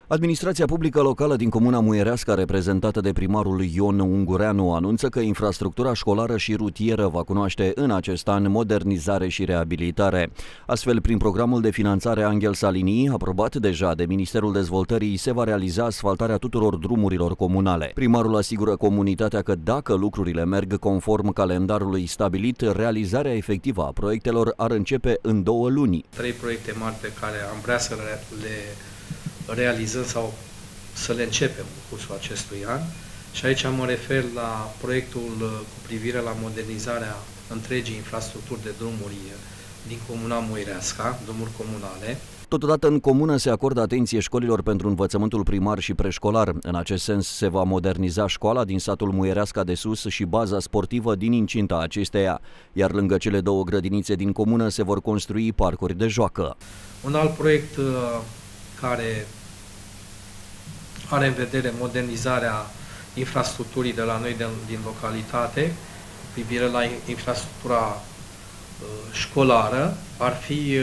Administrația publică locală din comuna Muiereasca, reprezentată de primarul Ion Ungureanu, anunță că infrastructura școlară și rutieră va cunoaște în acest an modernizare și reabilitare. Astfel, prin programul de finanțare Angel Salini, aprobat deja de Ministerul Dezvoltării, se va realiza asfaltarea tuturor drumurilor comunale. Primarul asigură comunitatea că dacă lucrurile merg conform calendarului stabilit, realizarea efectivă a proiectelor ar începe în 2 luni. 3 proiecte mari pe care am vrea să le realizăm sau să le începem în cursul acestui an. Și aici mă refer la proiectul cu privire la modernizarea întregii infrastructuri de drumuri din comuna Muiereasca, drumuri comunale. Totodată, în comună se acordă atenție școlilor pentru învățământul primar și preșcolar. În acest sens, se va moderniza școala din satul Muiereasca de Sus și baza sportivă din incinta acesteia, iar lângă cele 2 grădinițe din comună se vor construi parcuri de joacă. Un alt proiect care are în vedere modernizarea infrastructurii de la noi din localitate, cu privire la infrastructura școlară, ar fi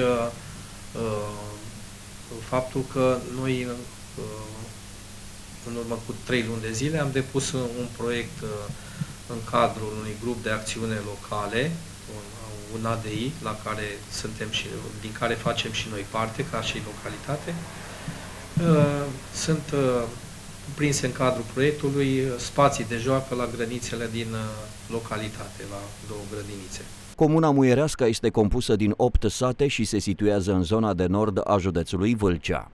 faptul că noi în urmă cu 3 luni de zile am depus un proiect în cadrul unui grup de acțiune locale, un ADI, la care din care facem și noi parte, ca și localitate. Sunt cuprinse în cadrul proiectului spații de joacă la grădinițele din localitate, la 2 grădinițe. Comuna Muiereasca este compusă din 8 sate și se situează în zona de nord a județului Vâlcea.